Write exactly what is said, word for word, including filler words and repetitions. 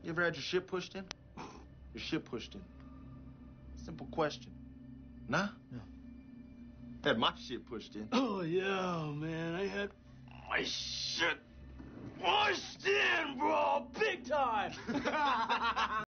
You ever had your shit pushed in? Your shit pushed in. Simple question. Nah? No. Had my shit pushed in. Oh, yeah, man. I had my shit pushed in, bro. Big time.